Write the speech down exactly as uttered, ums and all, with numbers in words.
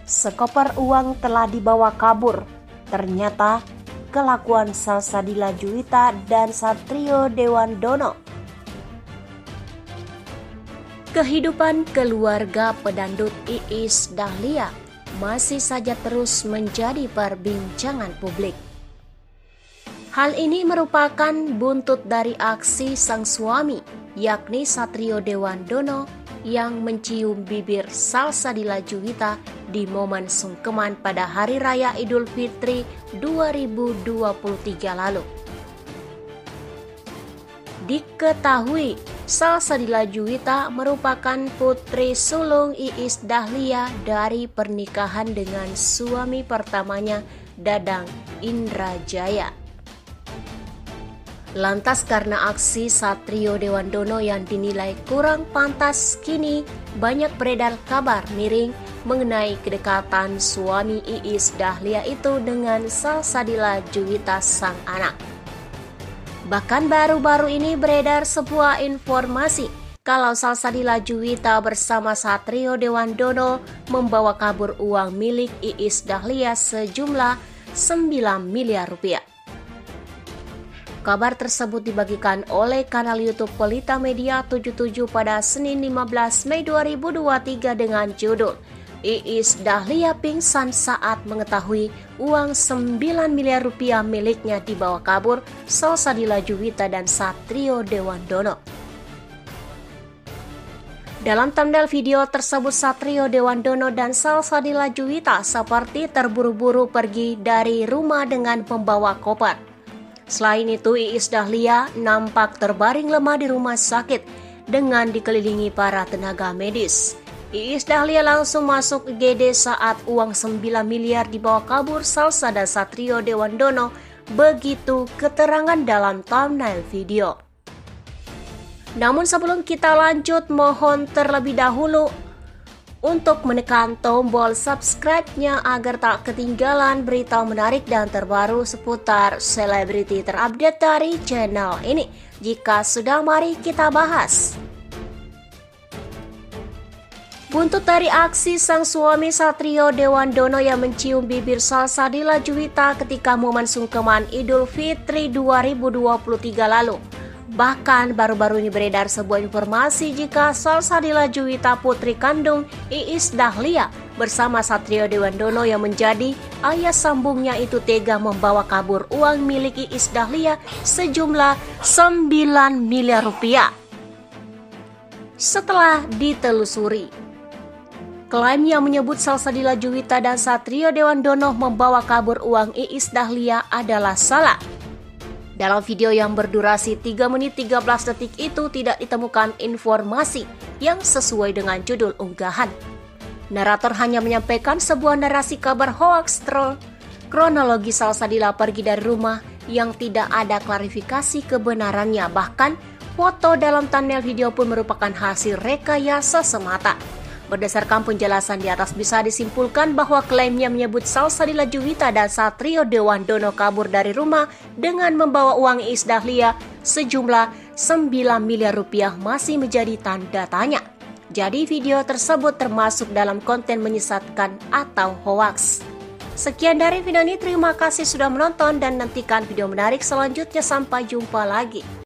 Sekoper uang telah dibawa kabur. Ternyata kelakuan Salsabila Juwita dan Satrio Dewandono. Kehidupan keluarga pedangdut Iis Dahlia masih saja terus menjadi perbincangan publik. Hal ini merupakan buntut dari aksi sang suami, yakni Satrio Dewandono, yang mencium bibir Salsabila Juwita di momen sungkeman pada Hari Raya Idul Fitri dua ribu dua puluh tiga lalu. Diketahui, Salsabila Juwita merupakan putri sulung Iis Dahlia dari pernikahan dengan suami pertamanya, Dadang Indrajaya. Lantas karena aksi Satrio Dewandono yang dinilai kurang pantas, kini banyak beredar kabar miring mengenai kedekatan suami Iis Dahlia itu dengan Salsabila Juwita sang anak. Bahkan baru-baru ini beredar sebuah informasi kalau Salsabila Juwita bersama Satrio Dewandono membawa kabur uang milik Iis Dahlia sejumlah sembilan miliar rupiah. Kabar tersebut dibagikan oleh kanal YouTube Pelita Media tujuh puluh tujuh pada Senin lima belas Mei dua ribu dua puluh tiga dengan judul Iis Dahlia pingsan saat mengetahui uang sembilan miliar rupiah miliknya dibawa kabur Salsabila Juwita dan Satrio Dewandono. Dalam thumbnail video tersebut, Satrio Dewandono dan Salsabila Juwita seperti terburu-buru pergi dari rumah dengan membawa koper. Selain itu, Iis Dahlia nampak terbaring lemah di rumah sakit dengan dikelilingi para tenaga medis. Iis Dahlia langsung masuk I G D saat uang sembilan miliar dibawa kabur Salsa dan Satrio Dewandono. Begitu keterangan dalam thumbnail video. Namun sebelum kita lanjut, mohon terlebih dahulu untuk menekan tombol subscribe-nya agar tak ketinggalan berita menarik dan terbaru seputar selebriti terupdate dari channel ini. Jika sudah, mari kita bahas. Buntut dari aksi sang suami Satrio Dewandono yang mencium bibir Salsabila Juwita ketika momen sungkeman Idul Fitri dua ribu dua puluh tiga lalu. Bahkan baru-baru ini beredar sebuah informasi jika Salsabila Juwita putri kandung Iis Dahlia bersama Satrio Dewandono yang menjadi ayah sambungnya itu tega membawa kabur uang milik Iis Dahlia sejumlah sembilan miliar rupiah. Setelah ditelusuri, klaim yang menyebut Salsabila Juwita dan Satrio Dewandono membawa kabur uang Iis Dahlia adalah salah. Dalam video yang berdurasi tiga menit tiga belas detik itu tidak ditemukan informasi yang sesuai dengan judul unggahan. Narator hanya menyampaikan sebuah narasi kabar hoaks troll kronologi Salsabila pergi dari rumah yang tidak ada klarifikasi kebenarannya. Bahkan foto dalam thumbnail video pun merupakan hasil rekayasa semata. Berdasarkan penjelasan di atas bisa disimpulkan bahwa klaimnya menyebut Salsabila Juwita dan Satrio Dewandono kabur dari rumah dengan membawa uang Iis Dahlia sejumlah sembilan miliar rupiah masih menjadi tanda tanya. Jadi video tersebut termasuk dalam konten menyesatkan atau hoaks. Sekian dari video ini, terima kasih sudah menonton dan nantikan video menarik selanjutnya. Sampai jumpa lagi.